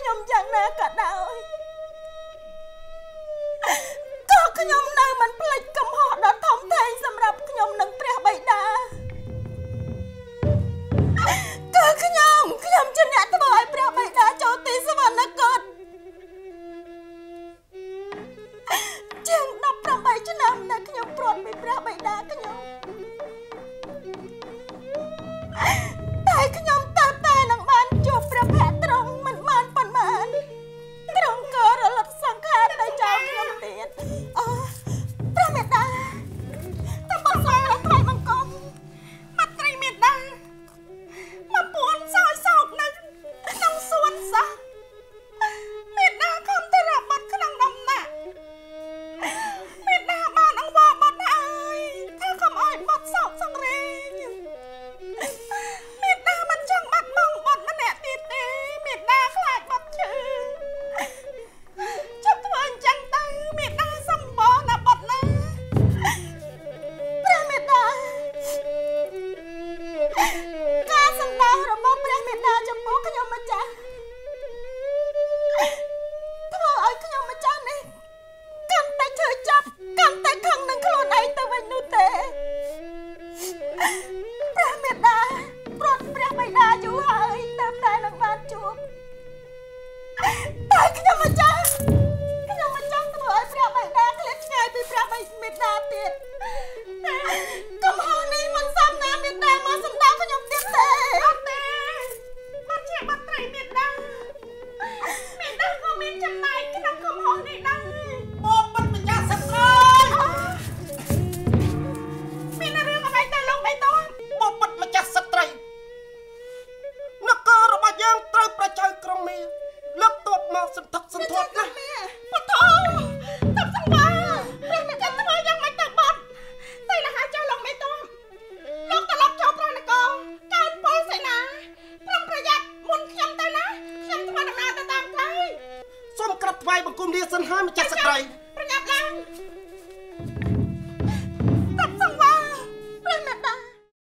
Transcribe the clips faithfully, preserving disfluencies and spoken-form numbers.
ខ្ញុំយ៉ាងណាក៏ដោយក៏ខ្ញុំនៅមិនភ្លេចកំហុសដ៏ធំធេងសម្រាប់ខ្ញុំនិងព្រះបិតាគឺខ្ញុំខ្ញុំជាអ្នកធ្វើឲ្យព្រះបិតាចូលទីសវនគតជាងដប់ប្រាំបីឆ្នាំដែលខ្ញុំព្រាត់ពីព្រះបិតាខ្ញុំតែខ្ញុំទៅតែនឹងបានជួបព្រះភ័ក្ត្រទ្រង់មិនបានប៉ុន្មានទ្រង់ក៏រលត់សង្ខារទៅចោលខ្ញុំទៀតអឺព្រះមេតាតើបងស្រីថ្លៃបង្គំមាត់ត្រីមេតាមកពួនសោយសោកនៅក្នុងសួនសោះមេតាខំទៅរាប់បាត់ក្នុងដំណាក់មេតាបានអង្វរបាត់ហើយថាកុំឲ្យបាត់សោកសង្រេងមេតាមិនចង់បាត់បង់បាត់ម្នាក់ទៀតទេមេតាខ្លាចបាត់ឈឺចាប់ធ្វើអញ្ចឹងទៅមេតាសម្បល់ណាបាត់ណាព្រះមេតាការសម្ដែងរបស់ព្រះមេតាចំពោះខ្ញុំម្ចាស់ធ្វើឲ្យខ្ញុំម្ចាស់នេះកាន់តែឈឺចាប់កាន់តែខឹងនឹងខ្លួនឯងទៅវិញនោះទេព្រះមេតាព្រាត់ព្រះបិតាយូរហើយតែតែនឹងបានជួបតែខ្ញុំម្ចាស់ខ្ញុំម្ចាស់ធ្វើឲ្យព្រះបិតាឃ្លាតឆ្ងាយពីព្រះបិតាទៀតកំហុសនេះមិនសមណាមេតាមកសម្ដៅខ្ញុំទៀតទេអត់ទេបាត់ជាបាត់ត្រីមេតាមេតាក៏មានចំណែកក្នុងកំហុសនេះដែរបងបាត់ម្ចាស់សត្វមានរឿងអ្វីទៅលោកបៃតងបងបាត់ម្ចាស់សត្វត្រីនគររបស់យើងត្រូវប្រជាក្រុងមាលើកទ័ពមកសន្ធឹកសន្ធាប់ណាស់ពធតាប់សង្វាព្រះមេតាធ្វើយ៉ាងម៉េចទៅបាត់តែលះហើយចុះលោកមេតងលោកត្រឡប់ចូលព្រះនគរកើនពលសេនាប្រុងប្រយ័ត្នមុនខ្ញុំទៅណាខ្ញុំធ្វើដំណើរទៅតាមផ្លូវសូមក្រាបថ្វាយបង្គំលាសិនហើយម្ចាស់ស្ត្រីប្រញាប់ឡើងតាប់សង្វាព្រះមេតា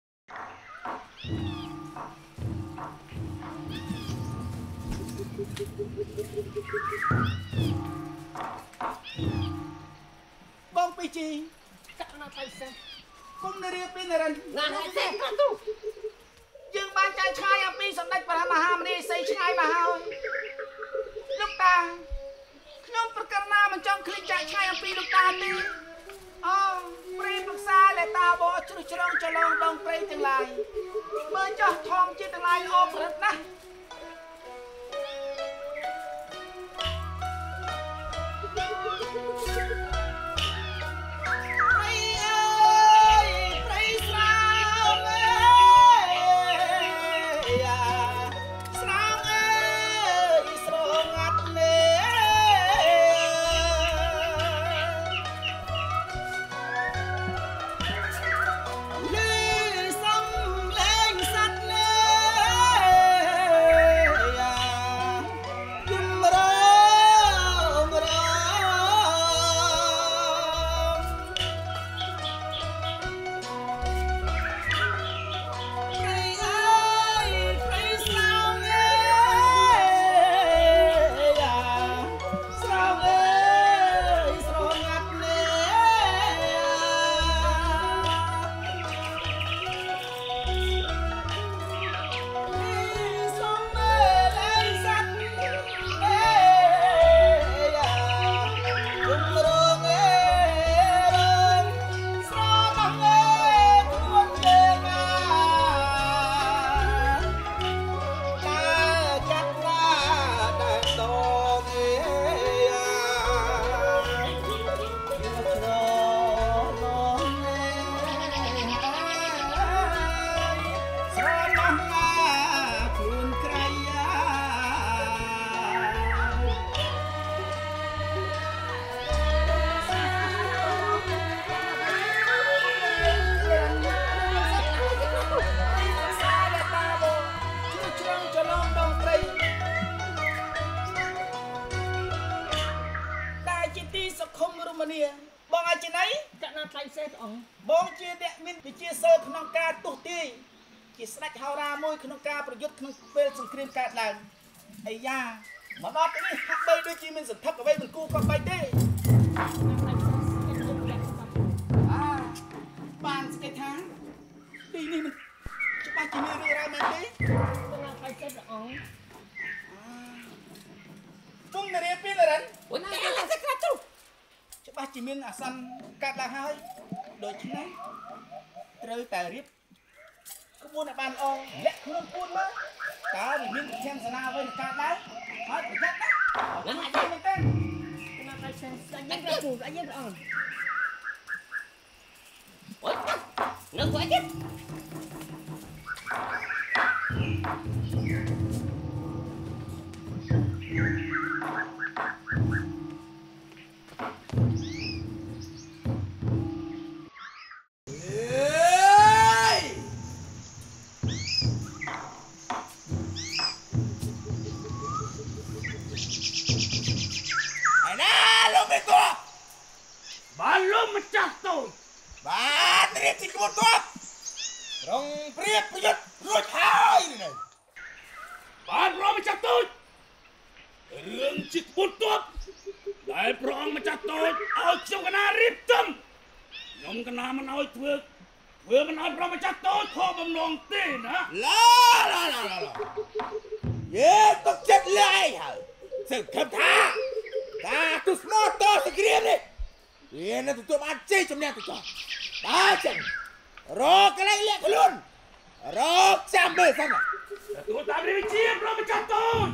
បងពីជីកាក់ណាត់ទៅសេះគុំនារីពីនរិនណាស់សេះគាត់ទូយើងបានចែកឆ្ងាយអំពីសម្ដេចព្រះមហាមុនីសីឆ្ងាយមកហើយលោកតាខ្ញុំប្រកាសណាមិនចង់ឃ្លីចចែកឆ្ងាយអំពីលោកតាទេអូព្រីប្រឹក្សាលេតាបោជ្រុះជ្រងចលងដងព្រៃទាំងឡាយមើលចោះថងជាទាំងឡាយល្អប្រឹកណាស់បងអាចជាណីចាក់ណាថ្លៃសេះព្រះអង្គបងជាអ្នកមានវិជាសិលក្នុងការទស្សទាយជាស្ដេចហោរាមួយក្នុងការប្រយុទ្ធក្នុងពេលសង្គ្រាមកើតឡើងអាយ៉ា mà đọt cái đi hắc bay đôi chi mình sập thấp ở đây mình cu con bay đi à bàn cái tháng đi đi mình cho ba chỉ mình đưa ra mình đi phải chết rồi phun này đi pin là đấy quên cái là cái cái chú cho ba chỉ mình à săn cắt là hai đôi chín này rơi tài riết có buôn là bàn o lẹ không buôn mà cá thì mình xem sờ nào với cắt đấy hết phải cắt đấy lần này mình tên nó phải xem xem những cái phù đã nhất rồi ôi nó quá chết Belum mencatul. Bateri ti kebun tuap. Rong priet puyut ruột hai này. Belum mencatul.រឿងជាក្បួនទ័ពដែលព្រះអង្គម្ចាស់តូចឲ្យខ្ញុំកណារៀបចំខ្ញុំកណាមិនឲ្យធ្វើធ្វើមិនឲ្យព្រះម្ចាស់តូចខកបំណងទេណាឡាឡាឡាឡាយេទុកចិត្តលើឯងហើយសឹកខំថាការទុស្មោតសក្រៀមនេះវានៅទទួលបានជ័យជំនះទៅចោះបាទចឹងរកកន្លែងលាក់ខ្លួនរកចាំមើលសិនទទួលតាមរាជជាព្រះម្ចាស់តូច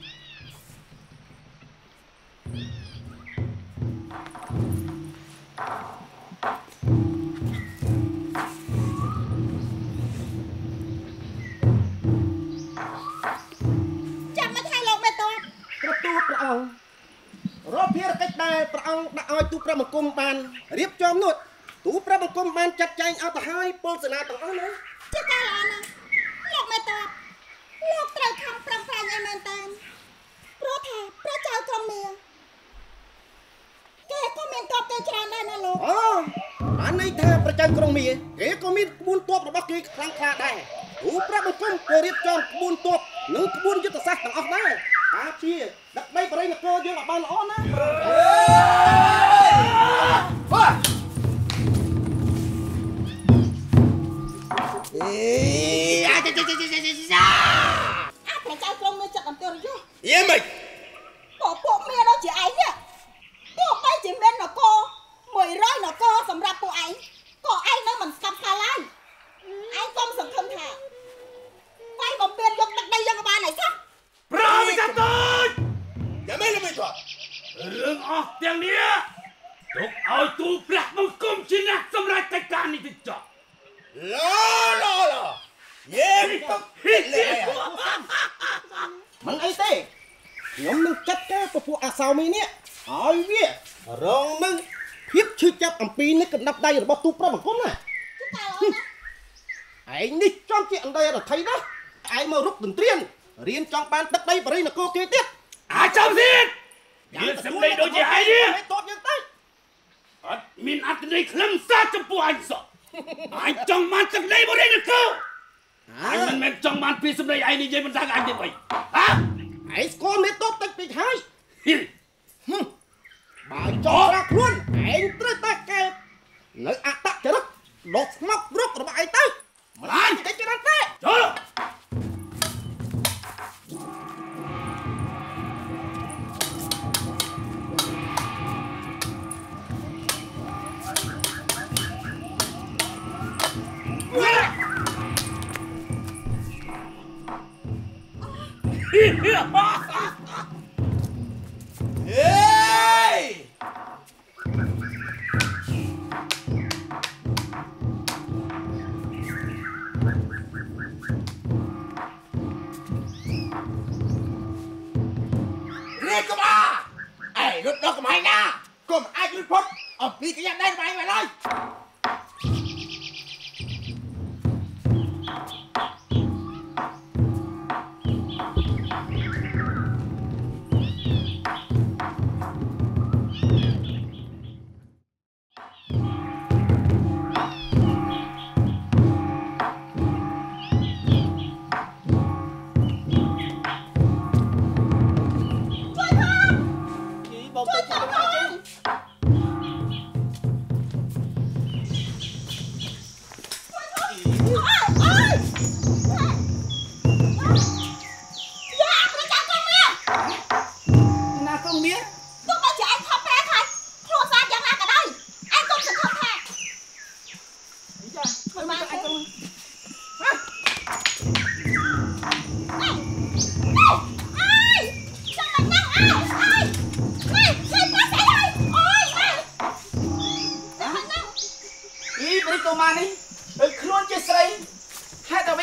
ចាំមកថាលោកមេតបប្រទូព្រះអង្គរកភារកិច្ចដែលព្រះអង្គដាក់ឲ្យទូព្រះបង្គំបានរៀបចំនោះទូព្រះបង្គំបានចាត់ចែងឲ្យទៅហើយពលសេនាទាំងអស់ណាជាការល្អណាស់លោកមេតបលោកត្រូវខំប្រឹងប្រែងឲ្យមែនតើព្រោះថាព្រះចៅក្រុងមាគេក៏មានទ័ពគេច្រើនដែរណាលោកអូបានន័យថាព្រះចៅក្រុងមាគេក៏មានក្បួនទ័ពរបស់គេខ្លាំងក្លាដែរទូព្រះបង្គំក៏រៀបចំក្បួនទ័ពនិងក្បួនយុទ្ធសាស្ត្រទាំងអស់ដែរការជាដឹកដីបរិយានគរយើងឲ្យបានល្អណាវ៉ាអេអាចាចាចាចាចាអាព្រះចៅក្រុងមានចិត្តអំទើរយោយេមិនក៏ពួកមានដល់ជាឯងនេះទោះបីជាមាននគរមួយរយនគរសម្រាប់ពួកឯងក៏ឯងនៅមិនស្កប់ស្កល់ឡើយឯងកុំសង្ឃឹមថាវាយបំពេញយកទឹកដីយើងក៏បានហើយសោះព្រះម្ចាស់តូចចាំមើលមិនទៅរឿងអស់ទាំងនេះទុកឲ្យទូព្រះបង្គំជាអ្នកសម្រេចកិច្ចការនេះទៅចោះឡឡឡយេទុកហ៊ីលេមិនអីទេខ្ញុំនឹងចាត់ការពពួកអាសោមីនេះឲ្យវារងនឹងភាពឈឺចាប់អំពីនេះកណ្ដាប់ដៃរបស់ទូព្រះបង្គំណាឯងនេះចំជាអណ្ដីរដ្ឋីណាឯងមករុកទន្ទ្រានរៀនចង់បានទឹកដីបរិយានគរគេទៀតអាចចាំទៀតយើងសម្ដីដូចជាឯងនេះតបយើងទៅអត់មានអត្តន័យខ្លឹមសារចំពោះអញសោះអញចង់បានទឹកដីបរិយានគរអញមិនមែនចង់បានពីសម្ដីឯងនិយាយមិនដឹងអញទេបីហ៎ឯងស្គាល់មេតបតិចពេកហើយបើចោលraខ្លួនឯងត្រូវតែកែនៅអត្តចរិតដកស្មោករុករបស់ឯងទៅម្លាញ់តិចច្រើនទេចូលรถดอกไม้นะก็มันอาจจะพ้นเอาปีกยันได้ไปไปเลย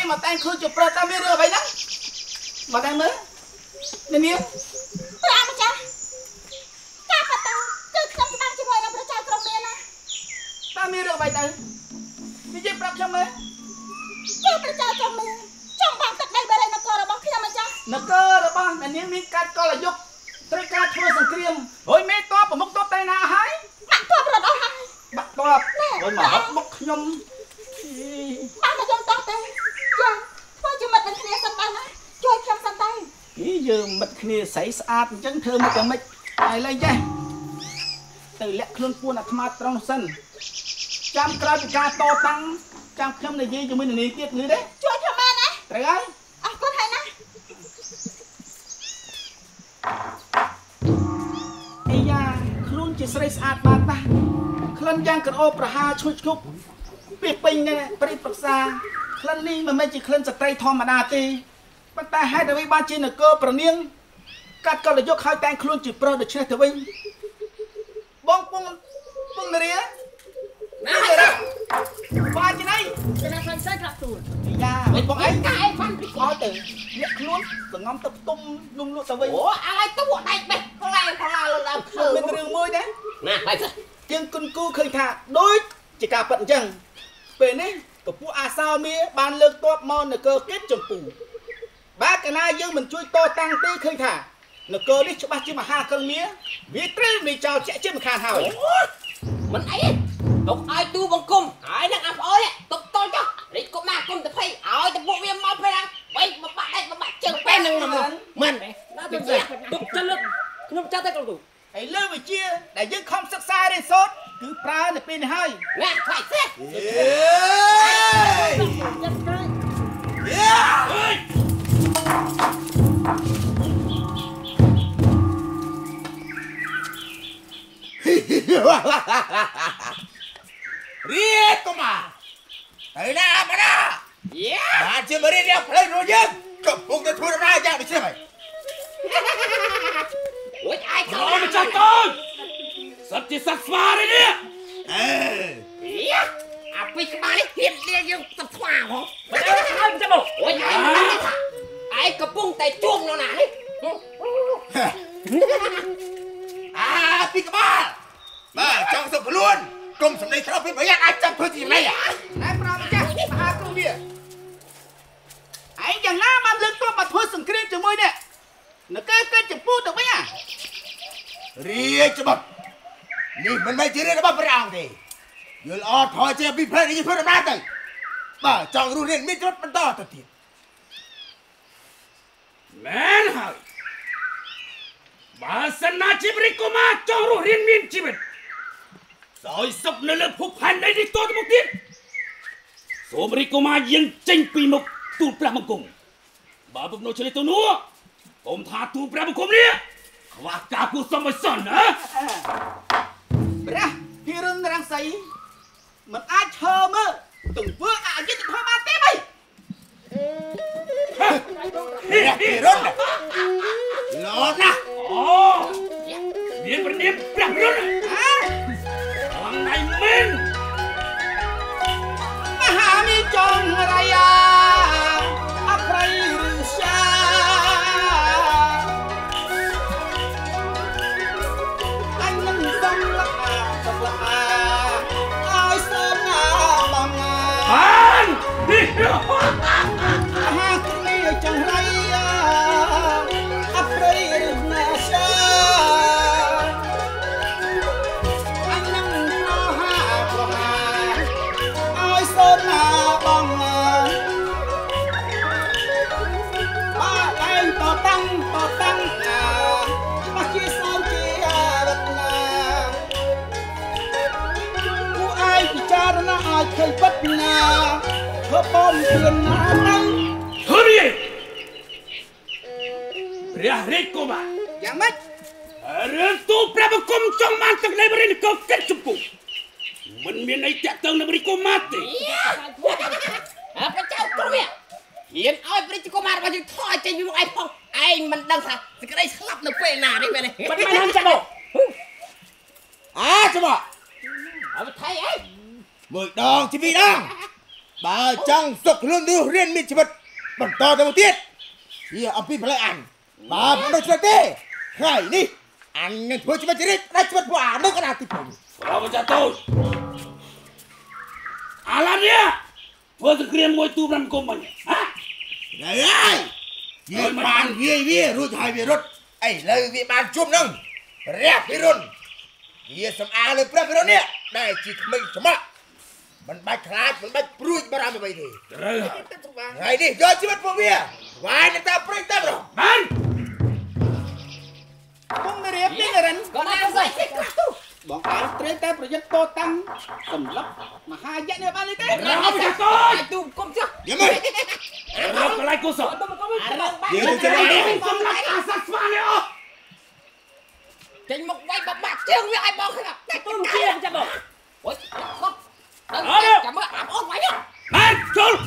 មកតែងឃើញជាប្រុសតាមមានរឿងអ្វីហ្នឹងមកតែមើលនេះនាងព្រះម្ចាស់ការប៉ាតាគឺខ្ញុំច្បាំងជាមួយនឹងព្រះចៅក្រុងមានណាតាមមានរឿងអ្វីទៅនិយាយប្រាប់ខ្ញុំមើលគឺព្រះចៅក្រុងមានចង់បានទឹកដីបរិយានគររបស់ខ្ញុំម្ចាស់នគររបស់នាងមានកាត់កលយុគត្រូវការធ្វើសង្គ្រាមហើយមេតបប្រមុខតបតែណាហើយបាក់តបរត់អស់ហើយបាក់តបហើយមកហត់មុខខ្ញុំបានមកយកតបទៅចាធ្វើជាមិត្តនឹងគ្នាសិនបានណាជួយខ្ញុំសិនទៅអីយើងមិត្តគ្នាស្រីស្អាតអញ្ចឹងធ្វើមកតែមិនហើយឡើយចេះទៅលាក់ខ្លួនពួនអាត្មាត្រង់សិនចាំក្រោយពីការតតាំងចាំខ្ញុំនិយាយជាមួយនាងទៀតលឺទេជួយខ្ញុំបានណាត្រូវហើយអរគុណហើយណាអីយ៉ាខ្លួនជាស្រីស្អាតបានណាក្លិនយ៉ាងក្រអូបប្រហាឈុយឈប់ពីពេញនេះប្រិយប្រឹក្សាក្លិននេះមិនមែនជាក្លិនស្ត្រីធម្មតាទេប៉ុន្តែហេតុអ្វីបានជានគរប្រនាងកាត់កលយុគឲ្យតែងខ្លួនជាប្រុសដូច្នេះទៅវិញបងពងពងនារីណាបានជាណៃចំណាខ្លាំងសិនក្រាបទូលយ៉ាវិញបងអីកាយបានពីឲ្យទៅលាក់ខ្លួនសងំទៅផ្ទុំលំលក់ទៅវិញអូអាយទៅដៃបេះខ្លាំងខ្លាំងលើដើមខ្លួនមានរឿងមួយទេណាហើយជាងគុនគូឃើញថាដូចជាការប៉ັດអញ្ចឹងពេលនេះពពួកអាសោមាបានលើកទ័ពមកនគរគិតចម្ពូបើកាលណាយើងមិនជួយតតាំងទេឃើញថានគរនេះច្បាស់ជាមហាកលមាវាត្រូវមានចោលជាក់ជាមិនខានហើយមិនអីទុកឲ្យទូបង្គំហើយនឹងអាប្អូនទុកតលចុះរីកកុមារគុំទៅភ័យឲ្យទៅពួកវាមកពេលហ្នឹងវិញមកបាក់ដាច់មកបាក់ជើងពេលហ្នឹងមិនមិនណាទុកទុកចិត្តខ្ញុំចាត់តែក្រុមទូហើយលើវិជាដែលយើងខំសិក្សារៀនសូត្រគឺប្រើនៅពេលនេះហើយណាខ្លាចទេអេចាប់ទៅរៀនកុមារទៅណាមកណាយ៉ាបានជាមរៀននេះផ្លេចរួចយើងកំពុងតែធ្វើដំណើរយ៉ាងដូចនេះហើយអូយអាយចូលមកចាស់តូចសត្វជាសត្វស្វាទេនេះអេយ៉ាអាពីក្បាលនេះហ៊ានលៀងយើងសត្វស្វាហ៎មិនអើមិនចាំមកអូយអាយអាយកំពុងតែជួងនោះណានេះអាពីក្បាលបាទចង់សុខខ្លួនកុំសម្ដីស្រោបពីប្រយ័ត្នអាចចាប់ធ្វើជាម៉េចណែប្រមចាស់មហាគ្រូវាឯងយ៉ាងណាបានលើកទ័ពមកធ្វើសង្គ្រាមជាមួយនេះនគរកិច្ចចម្ពូទៅវិញអារាជបុត្រនេះមិនមែនជារឿងរបស់ព្រះអង្គទេយល់អត់ថយចេះពីផ្លេចនេះធ្វើដំណើរទៅបាទចង់រស់រៀនមានរត់បន្តទៅទៀតមែនហើយបើសិនណាជីវិតកុមារចង់រស់រៀនមានជីវិតសោយសុខនៅលើភពផែនដីនេះតទៅមុខទៀតសូមរីកុមារយាងចេញពីមុខទូលព្រះបង្គំបើពុកនោះឆ្លៀតទៅនោះកុំថាទូលព្រះបង្គំនេះខ្វះការគួរសមឲ្យសោះណាព្រះភិរនរាំងសីមិនអាចឈើមើលទង្វើអយុត្តិធម៌បានទេបីព្រះភិរនលោណាអូមានប្រនាមព្រះភិរនអងណៃមែនមហាមីចងរាយាអប្រៃឬសាអញនឹងសំលក្អាសំលក្អាឲ្យសូមណាបងណាបានមហាគ្រីចងរាយាអប្រៃឬណាសាណាបងបាទឯងតតាំងតតាំងណាច្បាស់ជាសូមជារតនាគូឯងពិចារណាឲ្យឃើញពិតណាធ្វើបំពេញណាទៅធ្វើនេះព្រះរាជកុមារយ៉ាងម៉េចរឿងទូលព្រះបង្គំចង់បានទឹកដីបរិយាកាសកិច្ចចម្ពូមិនមានអីតាក់ទងនឹងរាជកុមារទេអើព្រះចៅក្រុមនេះហ៊ានឲ្យព្រះកុមាររបស់យើងថយចេញពីមុខឯងផងឯងមិនដឹងថាសេចក្តីស្លាប់នៅពេលណានេះមែនទេមិនមែនហ្នឹងចាំមកអើចាំមកអើថៃអីមួយដងជាពីរដងបើចង់សុខខ្លួនរស់រៀនមានជីវិតបន្តទៅមុខទៀតជាអំពីផ្លូវអញបើមិនដូចទេថ្ងៃនេះអញនឹងធ្វើជីវិតរីកដាច់ជីវិតពួកអានោះកណ្ដាលទីពីរเราจะตูดอะไรเนี่ยเพื่อจะเกรียมมวยตูบรำกลมมันฮะไงไอ้ยืนบานเวียเวียรู้ทายเวียรถไอ้เลยเวียบานจุ่มนึงเรียบพิรุณเวียสำอาเลยเปรี้ยวพิรุณเนี่ยได้จีทำไมสมะมันใบคลาดมันใบปลุยบารามไปดิไงดิย้อนชีวิตพวกเวียวายในตาปริ้งตาบรอมันពុំរៀបនេះរិនក៏ណាស្អីបងឯងត្រូវតែប្រយ័ត្នតតាំងសម្រាប់មហាយៈនេះបានទេเราจะตูดទូគុំចុះยังไงเราก็ไล่กูสอนเดี๋ยวจะไล่គុំឡាក់អាសាស្វានេះអូចេញមកវាយបបាក់ជើងវាឲ្យបងខ្ញុំតែទូជាចាំបងអូយខប់ចាំមើលអាប់អូនវាយมันជុល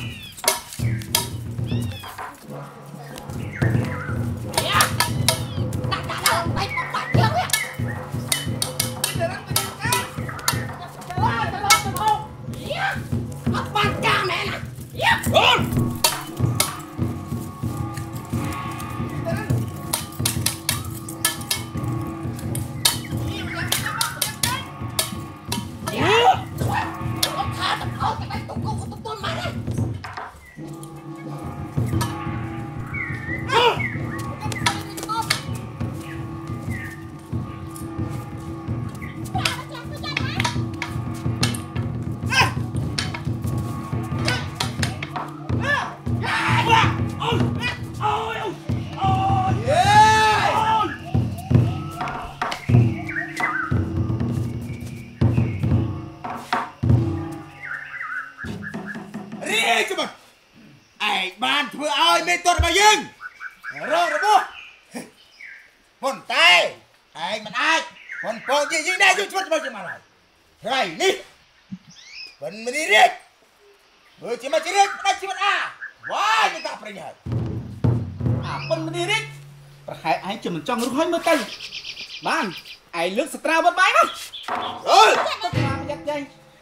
បានធ្វើឲ្យមេតររបស់យើងរងរបួសប៉ុន្តែឯងមិនអាចប៉ុនពងជាយើងដែរយើងជួយរបស់យើងមកហើយថ្ងៃនេះប៉ុនមិនរៀបមើលជាមករៀបដាច់ជីវិតអាវ៉ាយតាប្រញហើយអាប៉ុនមិនរៀបប្រហែលឯងជាមិនចង់រស់ឲ្យមើលទៅបានឯងលើកសត្រាវត្តបាយមកអើយទឹកមកយ៉ាត់យាយ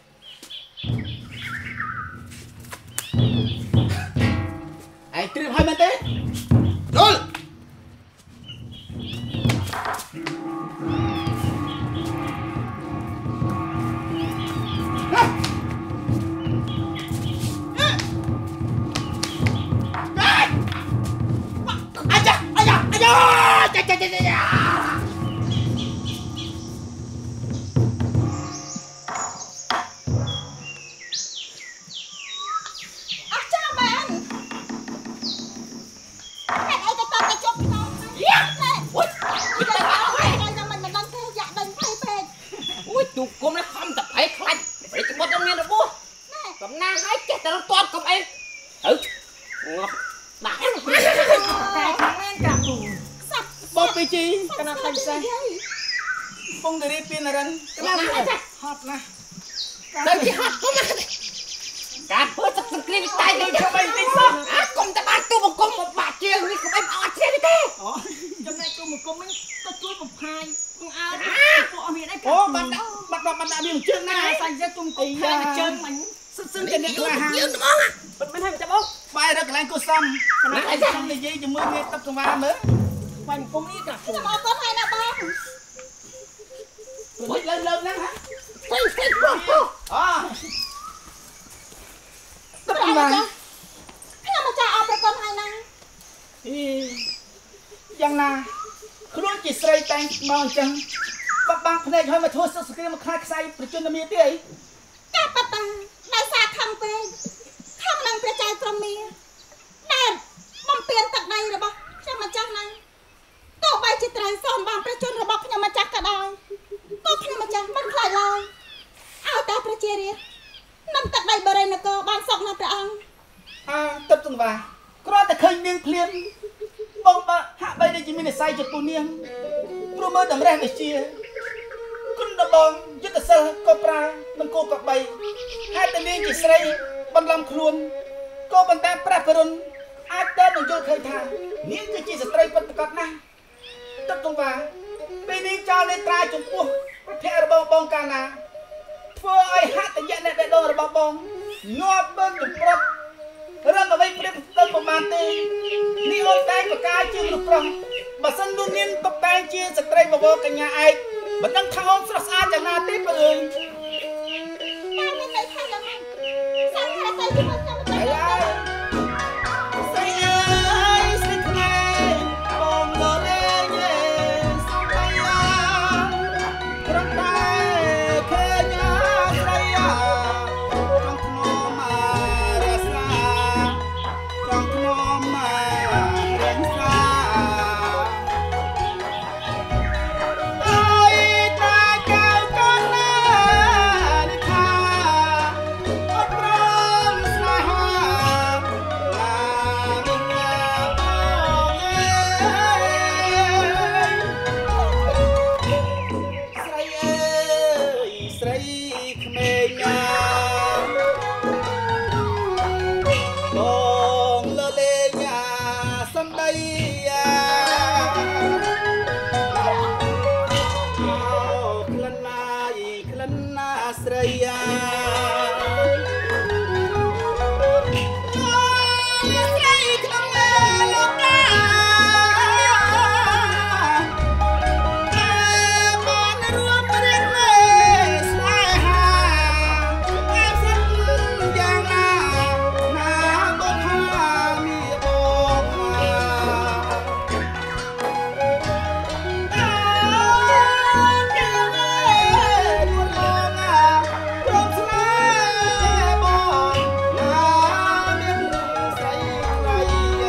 ឯងត្រៀមហើយមែនទេយល់អាយ៉ាអាយ៉ាអាយ៉ាចាចាចាចាទូគុំនេះខំតែឯខ្លាច់ព្រៃក្បត់អត់មានរបួសកំណាងឲ្យចេះតែតតកុំអីទៅដាក់តែខាងមានកាពូសាប់បបពីជីកណាត់តែផ្សេងពងទៅរៀបពីនរិនកណាត់ហត់ណាស់ទៅទីហត់គុំណាការធ្វើទឹកសង្គ្រាមតែនេះទៅមិនតិចសោះអាគុំតែបានទូបង្គំមកបាក់ជើងនេះក្បៃអត់ជ្រាបទេអូចំណែកទូបង្គំនេះទៅជួយបំផាយអើពួកអត់មានអីអូបាត់បាត់បាត់ដាក់វាជើងណាសាច់ជើងគុំផាយជើងមិនសិតសិនតែអ្នកខ្លះយើងត្មងមិនមិនឲ្យចាំបងបាយរកកន្លែងគូសំកន្លែងសំនិយាយជាមួយមេទឹកកង្វាមើលបាញ់គុំនេះកាខ្ញុំអត់ទៅហើយណាបងមួយលើលើហ្នឹងហ៎ស្អីស្អីបងអូទឹកកង្វាខ្ញុំមកចាអត់ប្រកបហើយណាអីយ៉ាងណាខ្លួនជាស្រីតែងមកអញ្ចឹងបាក់បាំងភ្នែកឲ្យមកធ្វើសឹកសង្គ្រាមមកខ្លាចខ្សែប្រជជនមានទេអីកាប់តាដោយសារខំពេកខំនឹងព្រះចៅក្រមាដែលបំពេញទឹកដីរបស់ខ្ញុំម្ចាស់ណាទោះបីជាត្រូវសូមបានប្រជជនរបស់ខ្ញុំម្ចាស់ក៏ដោយក៏ខ្ញុំម្ចាស់មិនខ្លាចឡើយឲ្យតែប្រជារាស្ត្រនឹងទឹកដីបរិណកោបានសុខនៅព្រះអង្គអើទឹកទង្វាគ្រាន់តែឃើញនាងភ្លាមបងបាហាក់បីដូចជាមាននិស្ស័យចំពោះនាងព្រោះមើលតម្រេះវិជាគុណដបងយុទ្ធសិលក៏ប្រើមិនគោក៏បីហើយតែនាងជាស្រីបន្លំខ្លួនក៏ប៉ុន្តែព្រះបរុនអាចទៅនឹងយល់ឃើញថានាងគឺជាស្ត្រីពិតប្រាកដណាស់ទឹកទង្វាពេលនាងចោលនេត្រាចំពោះប្រភពរបស់បងកាលណាធ្វើឲ្យហត្ថយៈអ្នកបេះដូងរបស់បងងាប់បឹងទៅប្រុសរឹងអ្វីព្រៀបទៅប្រមាណទេនេះអូនតែងប្រកាយជាមនុស្សប្រុសបើសិននោះនាងតបតែងជាស្ត្រីបវរកញ្ញាឯកមិនដឹងថាអូនស្រស់ស្អាតយ៉ាងណាទេបើអើយតែមានន័យថាយ៉ាងម៉េចសាច់ថាទៅជាមួយខ្ញុំទៅហើយស្រីអើយស្រីខ្មែរបងបលេងសំបីត្រង់តែឃើញស្រីtrongក្នុងរសាtrongក្នុងរងសាអើយតាកៅកូនណានេះថាអត់ព្រមស្នេហាឡាវិញបងអើយស្រីអើយស្រីក្មេងណាបងលលេងសំដីក្លិនណាយក្លិនណាស្រីស្រីក្នុងលោកកាបានរួមរៀនស្នេហាតែសិនយ៉ាងណាណាបនហាមានបងអើគេលើលួនលងព្រមស្នេហ៍បងណាមានស្រីខ្លី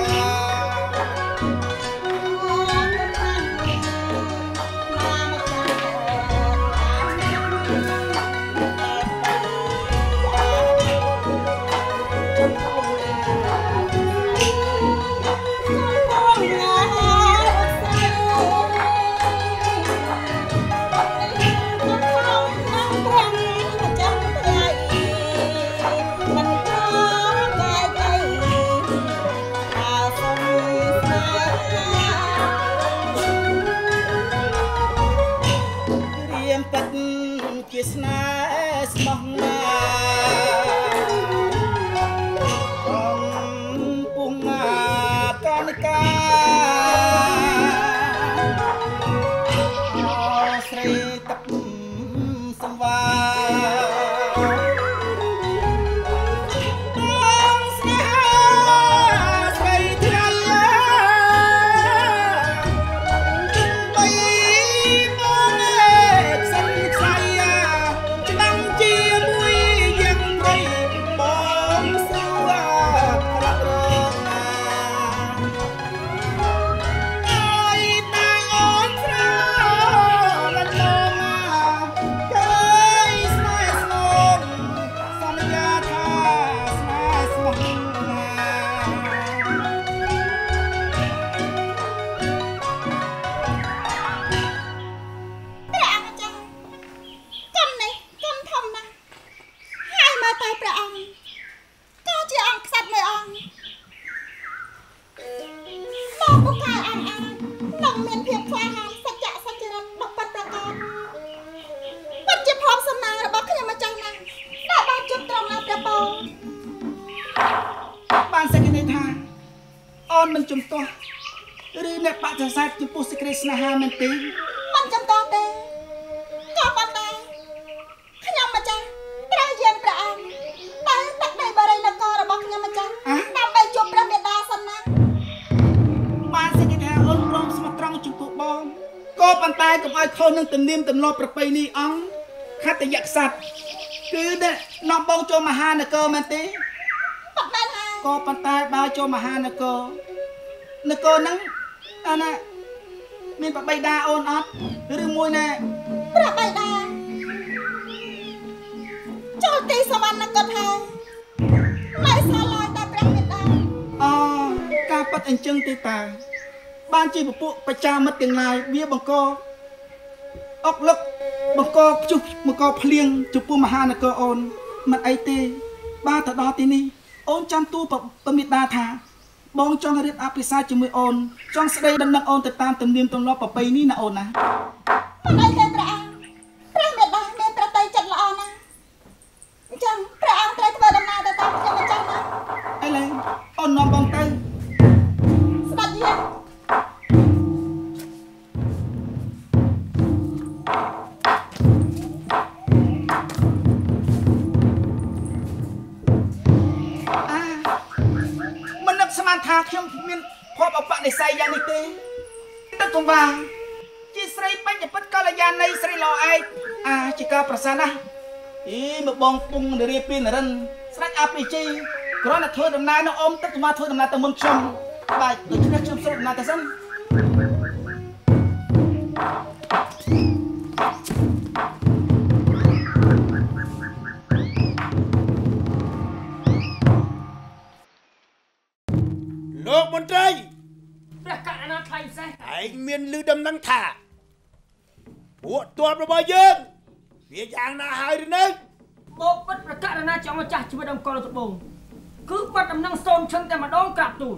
រៀមពិតជាស្នេហ៍ស្មោះណាកំពុងកណិកាស្រីទឹកសង្វាបងស្នេហាស្រីថ្លៃបីបងផ្សិនខ្សៃឆ្នាំជាមួយយ៉ាងព្រៃបងស្រួលរករងណាអើយតាអូនស្រលត់លងឃើញស្នេហ៍ស្មោះសន្យាថាស្នេហ៍ស្មោះណាព្រះអង្គចាកម្មនេះកម្មធំណាស់ហើយមកតែព្រះអង្គក៏ជាអង្គក្សត្រមួយអង្គមកពូកែអង្អាងនឹងមានភាពក្លាហានសច្ចៈសច្ចរិតដ៏ពិតប្រាកដពិតជាភ័ព្វសំណាងរបស់ខ្ញុំម្ចាស់ណាស់ដែលបានជួបត្រង់នៅព្រះពរបានសេចក្ដីថាអូនមិនជំទាស់ឬអ្នកបដិសេធចំពោះសេចក្ដីស្នេហាមែនទេមិនចំតទេក៏ប៉ុន្តែខ្ញុំម្ចាស់ត្រូវយាងព្រះអង្គតែទឹកដីបរិយនគររបស់ខ្ញុំម្ចាស់ដើម្បីជួបព្រះមេដាសិនណាបានសេចក្ដីថាអូនព្រមស្មោះត្រង់ចំពោះបងក៏ប៉ុន្តែកុំឲ្យខុសនឹងទំនៀមទម្លាប់ប្រពៃណីអង្គខត្តយក្សត្រគឺអ្នកនាំបងចូលមហានគរមែនទេប៉ុន្តែហើយក៏ប៉ុន្តែបើចូលមហានគរនគរហ្នឹងអាណាមានបបៃតាអូនអត់ឬមួយណែព្រះបិតាចូលទីសវណ្ណគតហើយមិនស្គាល់ឡើយតែព្រះមេដាអូការប៉ັດអញ្ចឹងទេតាបានជាពពួកប្រជាមិត្តទាំងឡាយវាបង្កអុកលឹកបង្កខ្ជុះបង្កភ្លៀងចំពោះមហានគរអូនមិនអីទេបាទទៅដល់ទីនេះអូនចាំទូពមេដាថាបងចង់រៀបអភិសាជាមួយអូនចង់ស្ដីដណ្ដឹងអូនទៅតាមទំនៀមទម្លាប់ប្រពៃណីណាអូនណាមិនអីទេព្រះអង្គព្រះមេដាមានប្រតិចិត្តល្អណាស់អញ្ចឹងព្រះអង្គត្រូវធ្វើដំណើរទៅកងវាជាស្រីបញ្ញពិតកល្យាណីស្រីល្អឯកអាចជាការប្រសាណាអីមកបងពុងនារីពីនរិនស្រាច់អាពីជីគ្រាន់តែធ្វើដំណើរនៅអមទឹកទៅមកធ្វើដំណើរទៅមុនខ្ញុំបាទដូច្នេះខ្ញុំស្រុកដំណើរទៅសិនលោកមន្ត្រីព្រះកណ្ណាថ្លៃផ្សេងឯងមានឮដំណឹងថាពួកទ័ពរបស់យើងវាយ៉ាងណាហើយឬនៅមកពិតព្រះកណ្ណាចង់ម្ចាស់ជីវិតអង្គរត្បូងគឺបាត់ដំណឹងសូមឈឹងតែម្ដងក្រាបទូល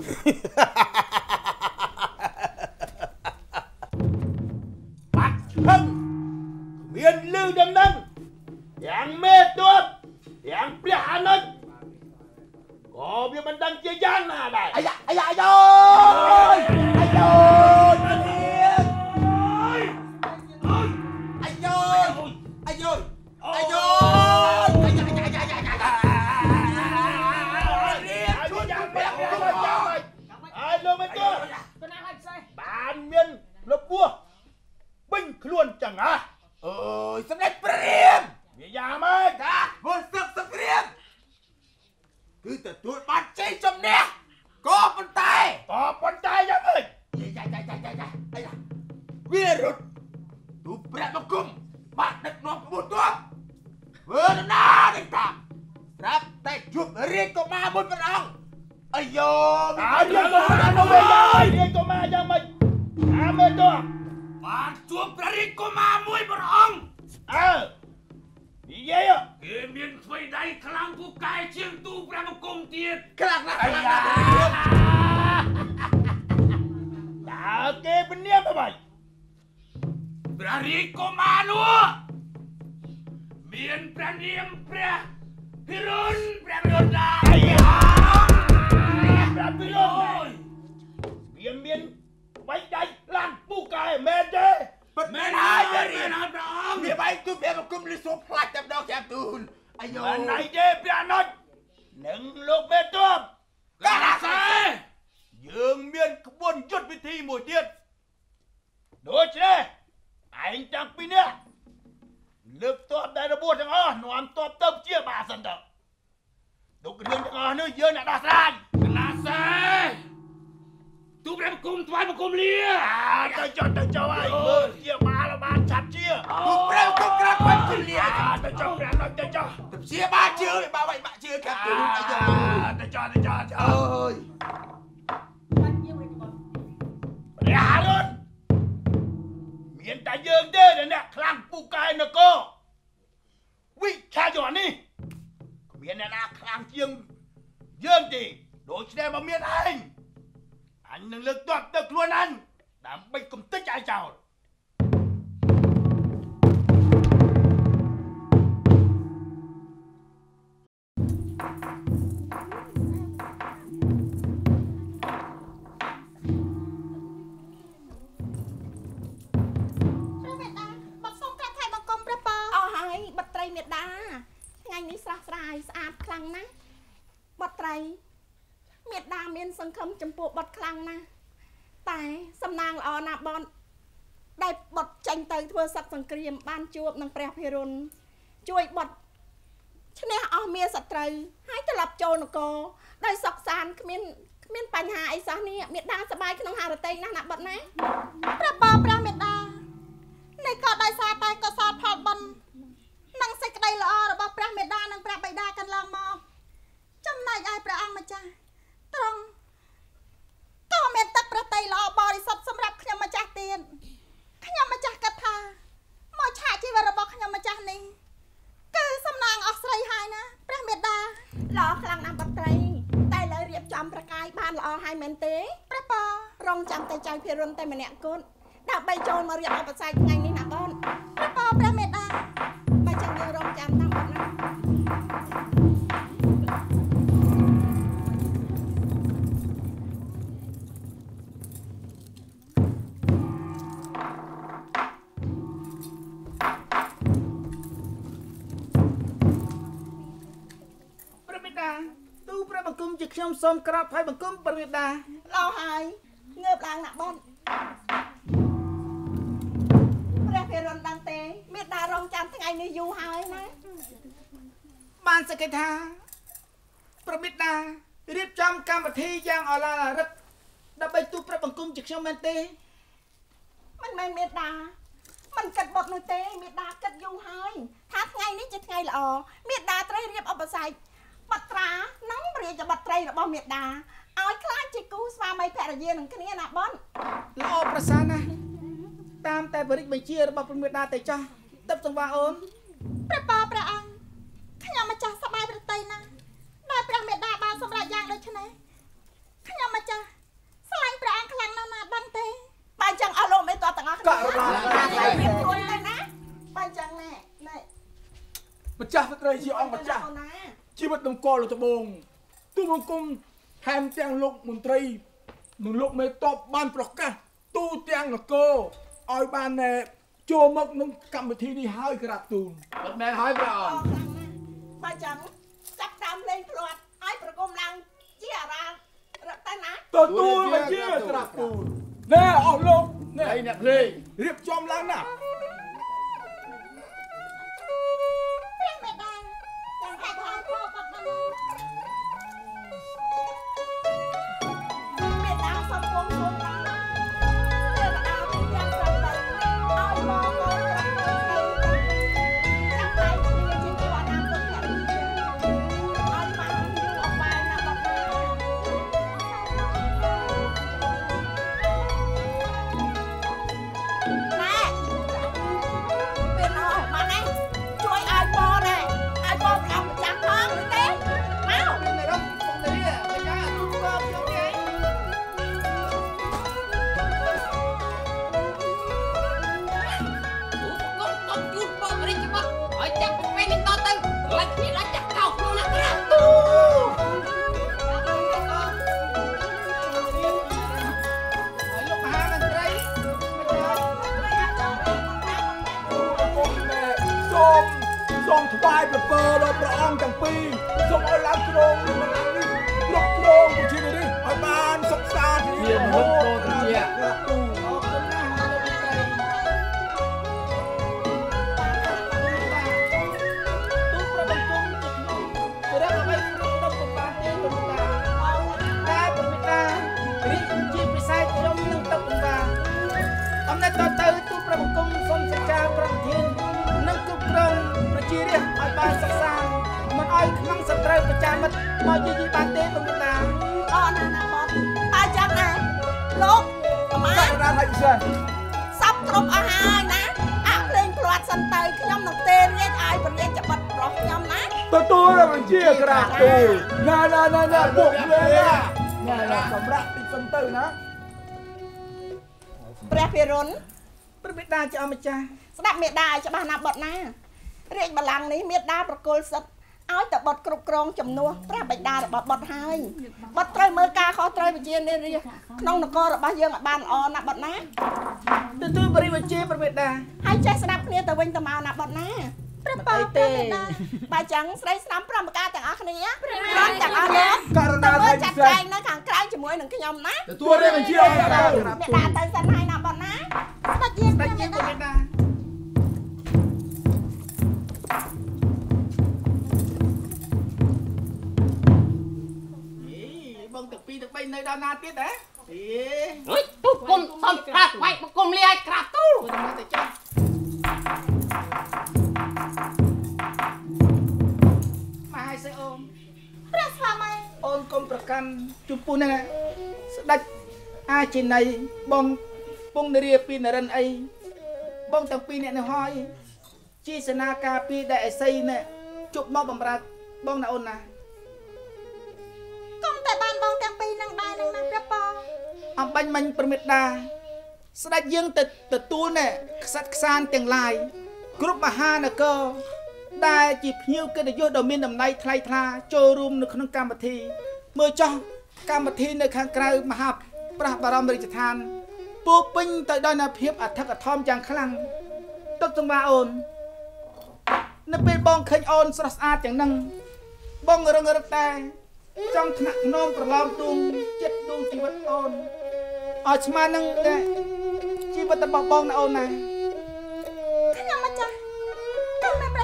បាត់ឈឹងមានឮដំណឹងយ៉ាងមេទ័ពយ៉ាងព្រះអានុជក៏វាមិនដឹងជាយ៉ាងណាដែរអាយ៉ាអាយ៉ាអាយ៉យអាយ៉យអានេះអាយ៉យអាយ៉យអាយ៉យអាយ៉ាអាយ៉ាអាយ៉ាអាយ៉ាជួយយ៉ាងបែបយ៉ាងយ៉ាងហើយលោកមិនទៅកណ្ណាហើយផ្សេងបានមានរបួសពេញខ្លួនចឹងហ៎អើយសម្ដេចព្រះរាមវាយ៉ាងម៉េចតាធ្វើសឹកសង្គ្រាមគឺទទួលបានជ័យជំនះក៏ប៉ុន្តែក៏ប៉ុន្តែយ៉ាងម៉េចយាយយាយយាយយាយយាយអាយ៉ាវារត់ទូព្រះបង្គំបានដឹកនាំក្បួនទ័ពធ្វើដំណើរទៅតាមស្រាប់តែជួបរាជកុមារមួយព្រះអង្គអាយ៉ូអាយ៉ូមកហើយរាជកុមារយ៉ាងម៉េចអាមេតោបានជួបព្រះរាជកុមារមួយព្រះអង្គអើនិយាយគេមានថ្មីដៃខ្លាំងពូកែជាងទូព្រះបង្គំទៀតខ្លាំងណាស់ខ្លាំងណាស់តើគេពនាមអ្វីព្រះរាជកុមារនោះមានព្រះនាមព្រះភិរុនព្រះភិរុនដែរអាយ៉ាព្រះភិរុនវាមានថ្មីដៃខ្លាំងពូកែមែនទេមែនហើយព្រះរាជព្រះអង្គវាបែកទូព្រះបង្គំលិសូផ្លាច់តែម្ដងចាំទូលអាយ៉ូមិនណៃទេព្រះអនុជនឹងលោកមេទ័ពកាឡាសេយើងមានក្បួនយុទ្ធវិធីមួយទៀតដូច្នេះឯងទាំងពីរនាក់លើកទ័ពដែលរបួសទាំងអស់នាំទ័ពទៅជាបាសិនទៅទុករឿងទាំងអស់នេះយើងអ្នកដោះស្រាយកាឡាសេទូព្រះបង្គំថ្វាយបង្គំលាទៅចុះទៅចុះហើយមើលជាបាលបានឆាប់ជាទូព្រះបង្គំក្រាបថ្វាយបង្គំលាទៅចុះព្រះអនុជទៅចុះទៅជាបានជឿបាក់បាក់ជឿកាប់ទូអាយ៉ាទៅចុះទៅចុះអើយបាច់យើងវិញបងព្រះអនុជមានតែយើងទេដែលអ្នកខ្លាំងពូកែនគរវិឆាយុនេះគ្មានអ្នកណាខ្លាំងជាងយើងទេដូច្នេះមកមានឯងអញនឹងលើកទ័ពទៅខ្លួនអញដើម្បីគំតិចឲ្យចោលថ្ងៃនេះស្រស់ស្រាយស្អាតខ្លាំងណាស់បុត្រីមេដាមានសង្ឃឹមចំពោះបុតខ្លាំងណាស់តែសំណាងល្អណាស់បនដែលបុតចេញទៅធ្វើសឹកសង្គ្រាមបានជួបនឹងព្រះភិរុនជួយបុតឈ្នះអស់មានសត្រូវហើយត្រឡប់ចូលនគរដោយសុខសាន្តគ្មានគ្មានបញ្ហាអីសោះនេះមេដាសប្បាយក្នុងហារតីណាស់ណាបុតណាព្រះបរព្រះមេដានេះក៏ដោយសារតែកុសលផលបុណ្យនិងសេចក្តីល្អរបស់ព្រះមេដានិងព្រះបិតាកន្លងមកចំណែកឲ្យព្រះអង្គម្ចាស់ទ្រង់ក៏មានទឹកប្រតិល្អបរិសុទ្ធសម្រាប់ខ្ញុំម្ចាស់ទៀតខ្ញុំម្ចាស់គិតថាមកឆាកជីវិតរបស់ខ្ញុំម្ចាស់នេះគឺសំណាងអស់ស្រីហើយណាព្រះមេដាល្អខ្លាំងណាស់បុត្រីតែលើរៀបចំប្រកាយបានល្អហើយមែនទេព្រះបរងចាំតែចៅភិរុនតែម្នាក់គត់ដើម្បីចូលមករៀបឧបសគ្គថ្ងៃនេះណាបងព្រះបព្រះមេដាបើចាំយើងរងចាំតាមបាត់ណាព្រះមេដាទូព្រះបង្គំជាខ្ញុំសូមក្រាបថ្វាយបង្គំព្រះមេដាល្អហើយងើបឡើងណាបងនេះយូរហើយណាបានសក្តិថាប្រមិតតារៀបចំកម្មវិធីយ៉ាងអឡារឹកដើម្បីទូប្រាប់បង្គំជាខ្ញុំមែនទេមិនមែនមេដាមិនគិតបុតនោះទេមេដាគិតយូរហើយថាថ្ងៃនេះជាថ្ងៃល្អមេដាត្រូវរៀបឧបស័យបត្រានិងរាជបត្រីរបស់មេដាឲ្យខ្លាចជាគូស្វាមីភរិយានឹងគ្នាណាបងល្អប្រសើរណាស់តាមតែបរិយាបញ្ជារបស់ព្រះមេដាតែចាស់ទឹកសង្វាអូនព្រះប៉ាព្រះអង្គខ្ញុំម្ចាស់សប្បាយប្រតិយណាស់ដែលព្រះមេដាបានសម្រេចយ៉ាងដូចនេះខ្ញុំម្ចាស់ស្រឡាញ់ព្រះអង្គខ្លាំងណាស់ណាដឹងទេបើចឹងអស់លោកមេតទាំងអស់គ្នាក៏រត់រៀបរួចទៅណាបើចឹងណែណែម្ចាស់ស្ត្រីជាអង្គម្ចាស់ជីវិតតម្កល់ត្បូងទូបង្គំថែមទាំងលោកមន្ត្រីនិងលោកមេតបបានប្រកាសទូទាំងនគរឲ្យបានចូលមកនឹងកម្មវិធីនេះហើយក្រាបទូលមិនមែនហើយព្រះអង្គបើចឹងចាប់តាមលេងភ្លាត់ឲ្យប្រគំឡើងជាអារារត់ទៅណាទទួលមកជាក្រាបទូលណែអស់លោកណែអ្នកភ្លេងរៀបចំឡើងណាព្រះមេដាទាំងតែផងព្រោះបាត់មកមេដាសំពងខ្លួនដល់ព្រះរដាពីទាំងប្របីឲ្យមកកូនប្រពន្ធចាំតែគ្នាជាគូអនាគតភរិយាឲ្យបានយូរអង្វែងណាស់បាត់ណាថ្វាយប្រពើដល់ព្រះអង្គទាំងពីរសូមឲ្យឡើងគ្រងនឹងឡើងនេះគ្រប់គ្រងជានេះឲ្យបានសុខសាន្តជាមហោត្រជាទូអរគុណណាស់លោកស្រីទូប្របង្គំទៅរកអ្វីក្នុងតំបានទេលោកតាតែប្រមិតារីជាពិសេសខ្ញុំនឹងទឹកបំបានអំណត់ទៅទៅទូប្របង្គំសូមសច្ចាប្រធាននឹងគ្រប់គ្រងប្រជារាស្ត្រឲ្យបានសិក្សាមិនឲ្យខ្មាំងសត្រូវប្រចាំមិត្តមកយីយីបានទេលោកតាអរណាស់ណាបងបើចាំណាលោកប្រមាណរ៉ាហើយពិសេសសັບគ្រប់អស់ហើយណាអាភ្លេងភ្លាត់សិនទៅខ្ញុំនឹងទេរៀបឲ្យបរិយាប័ត្ររបស់ខ្ញុំណាទទួលបញ្ជាក្រាបទូលណាណាណាណាពួកលេណាណាសម្រាប់ទីសិនទៅណាព្រះភិរុនព្រះមេដាជាអម្ចាស់ស្ដាប់មេដាឲ្យច្បាស់ណាស់បុតណារាជបល្ល័ង្កនេះមេដាប្រគល់សិទ្ធឲ្យតែបុតគ្រប់គ្រងជំនួសព្រះបិតារបស់បុតហើយបុតត្រូវមើលការខុសត្រូវវិជានេះក្នុងនគររបស់យើងឲ្យបានល្អណាស់បុតណាទទួលបរិវិជាព្រះមេដាហើយចេះស្ដាប់គ្នាទៅវិញទៅមកណាបុតណាព្រះប៉ាព្រះមេដាបើចឹងស្រីស្ដាំប្រំប្រការទាំងអស់គ្នាព្រះមេដាទាំងអស់លោកករណីឲ្យចាត់ចែងនៅខាងក្រៅជាមួយនឹងខ្ញុំណាទទួលរាជបញ្ជាមេដាមេដាទៅសិនហើយណាបុតណាស្ដាច់យើងស្ដាច់យើងព្រះមេដាបងទឹកពីរទឹកបីនៅដល់ណាទៀតហ៎អេអុយទូគុំសំក្រាបវាយបង្គំលាយក្រាបទូទៅមើលទៅចាស់មកឲ្យសិអូនព្រះស្វាមីអូនកុំប្រកាន់ចំពោះហ្នឹងស្ដេចអាចេណៃបងពងនារីពីនរិនអីបងទាំងពីរអ្នកនេះហើយជាសេនាការពីដែលអេសីនេះជប់មកបំរើបងណាអូនណាកុំតែបានបងទាំងពីរនឹងដែរនឹងណាព្រះប៉ាអំបញ្ញមិញប្រមិតដាស្ដេចយើងទៅទទួលណែខ្សាត់ខ្សានទាំងឡាយគ្រប់មហានគរដែលជាភ្ញៀវកិត្តិយសដ៏មានតម្លៃថ្លៃថ្លាចូលរួមនៅក្នុងកម្មវិធីមើលចោះកម្មវិធីនៅខាងក្រៅមហាព្រះបរមរាជដ្ឋានពោពេញទៅដោយនូវភាពអធិកអធមយ៉ាងខ្លាំងទុកទាំងឡាអូននៅពេលបងឃើញអូនស្រស់ស្អាតយ៉ាងហ្នឹងបងរឹងរឹកតែចង់ថ្នាក់ថ្នមប្រឡំដួងចិត្តដួងជីវិតអូនឲ្យស្មើនឹងជីវិតរបស់បងណាអូនណាខ្ញុំម្ចាស់កុំតែ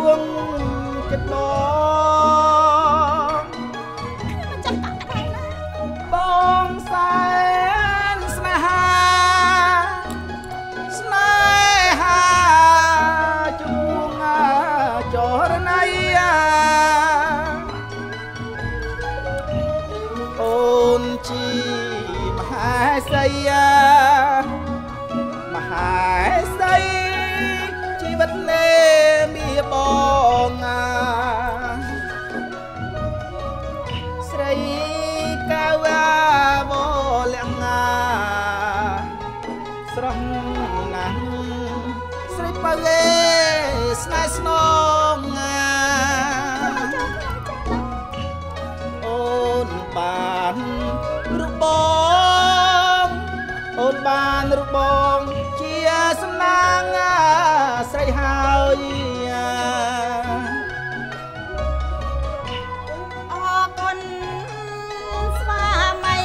ួងចិត្តបងខ្ញុំមិនចាំបាក់ដែរណាបងសែនស្នេហាស្នេហាជួងចរណៃអូនជីមហាសីមហាសីជីវិតនេមានបងស្រីកាវ៉ាវលងាស្រស់ណាស់ស្រីបើវេស្នេហ៍ស្នងអូនបានរូបបងអូនបានរូបបងជាសំណាងស្រីហើយអរគុណស្វាមី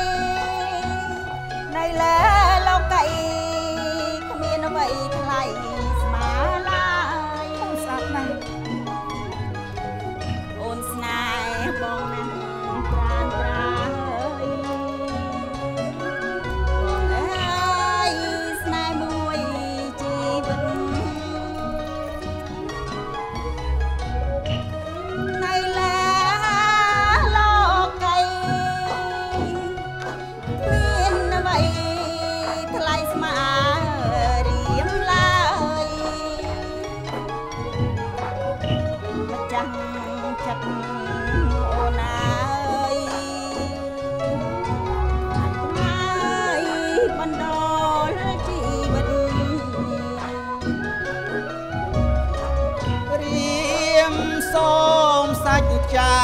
នៅលើលោកីគ្មានអ្វីថ្លៃស្មើឡើយអូនស្អាតណាស់អូនស្នេហ៍បងណាស់ប្រានប្រាយបងអើយស្នេហ៍មួយជីវិតនៅលើលោកីមានអ្វីថ្លៃស្មើរៀមឡើយម្ចាស់ចិត្តអូនអើយហើយបណ្ដោលជីវិតរៀមសូមសាច់ចា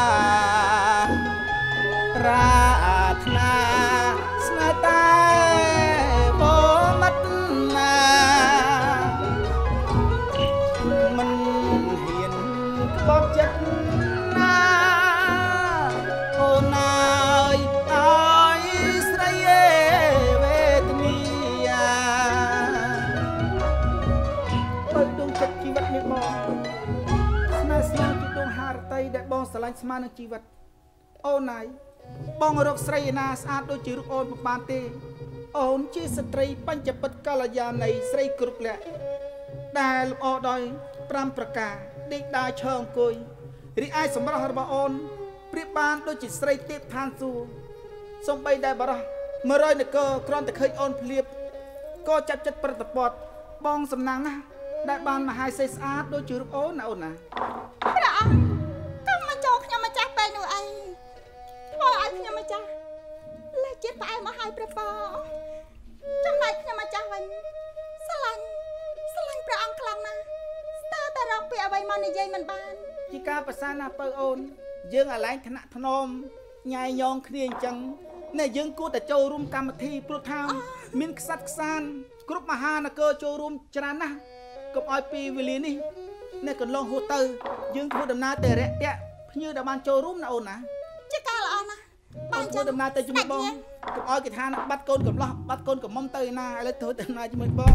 ប្រាថ្នាស្នេហ៍តែបងមិត្តណាមិនហ៊ានក្បត់ចិត្តណាអូនអើយអើយស្រីអេវេទនីបើដួងចិត្តជីវិតនេះបងស្នេហ៍ស្នេហ៍ជាដួងហារតីដែលបងស្រឡាញ់ស្មើនឹងជីវិតអូនណាយបងរកស្រីឯណាស្អាតដូចជារូបអូនមិនបានទេអូនជាស្ត្រីបញ្ចពិតកល្យាណីស្រីគ្រប់លក្ខដែលលម្អដោយប្រាំប្រការដេកដើរឈរអង្គុយរីឯសម្រស់របស់អូនប្រៀបបានដូចជាស្រីទេពឋានសួគ៌សំបីដែលបរោះមួយរយនគរគ្រាន់តែឃើញអូនភ្លាបក៏ចាប់ចិត្តប្រតិបត្តិបងសំណាងណាស់ដែលបានមហាសីស្អាតដូចជារូបអូនណាអូនណាព្រះអង្គកុំមកចូលខ្ញុំម្ចាស់ពេកនោះអីធ្វើឲ្យខ្ញុំម្ចាស់លេចចិត្តផ្អែមមកឲ្យព្រះពរចំណែកខ្ញុំម្ចាស់វិញស្រឡាញ់ស្រឡាញ់ព្រះអង្គខ្លាំងណាស់ស្ទើរតែរកពាក្យអ្វីមកនិយាយមិនបានជាការប្រសាណាពៅអូនយើងអាឡែងថ្នាក់ធ្នមញ៉ៃញងគ្នាអញ្ចឹងណែយើងគួរតែចូលរួមកម្មវិធីព្រោះថាមានខ្សាត់ខ្សានគ្រប់មហានគរចូលរួមច្រើនណាស់កុំឲ្យពីវេលានេះណែកន្លងហួសទៅយើងធ្វើដំណើរទៅរយៈភ្ញៀវដែលបានចូលរួមណាអូនណាជាការល្អណាស់បានធ្វើដំណើរទៅជាមួយបងកុំឲ្យគេថាបាត់កូនកំឡោះបាត់កូនកំមុំទៅឯណាឥឡូវធ្វើដំណើរជាមួយបង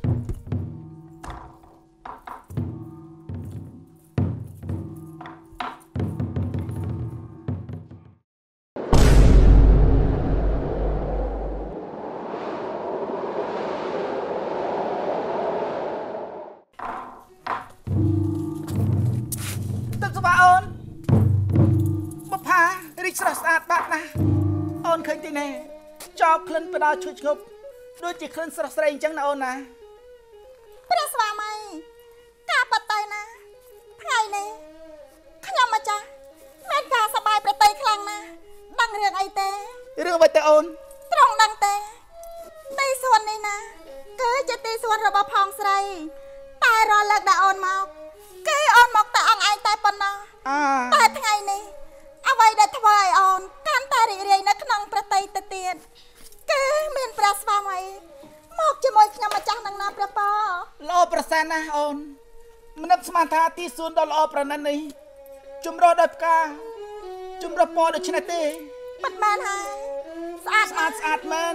ទឹកស្វាអូនបផារីកស្រស់ស្អាតបាក់ណាស់អូនឃើញទីណែចោបក្លិនផ្ដោឈុចឈប់ដូចជាក្លិនស្រស់ស្រីអញ្ចឹងណាអូនណាព្រះស្វាមីការបាត់ទៅណាថ្ងៃនេះខ្ញុំម្ចាស់មានការសប្បាយប្រតីខ្លាំងណាស់ដឹងរឿងអីទេរឿងអ្វីទៅអូនត្រង់ដឹងទេទីសួននេះណាគឺជាទីសួនរបស់ផងស្រីតែរាល់លើកដែលអូនមកគេអូនមកតែអង្អែងតែប៉ុណ្ណោះតែថ្ងៃនេះអ្វីដែលធ្វើឲ្យអូនកាន់តែរីករាយនៅក្នុងប្រតីទៅទៀតគេមានព្រះស្វាមីមកជាមួយខ្ញុំម្ចាស់នឹងណាព្រះពរល្អប្រសើរណាស់អូនមិននឹកស្មានថាទីសួនដ៏ល្អប្រណិតនេះចម្រុះដោយផ្កាចម្រុះពណ៌ដូច្នេះទេពិតមែនហើយស្អាតស្អាតស្អាតមែន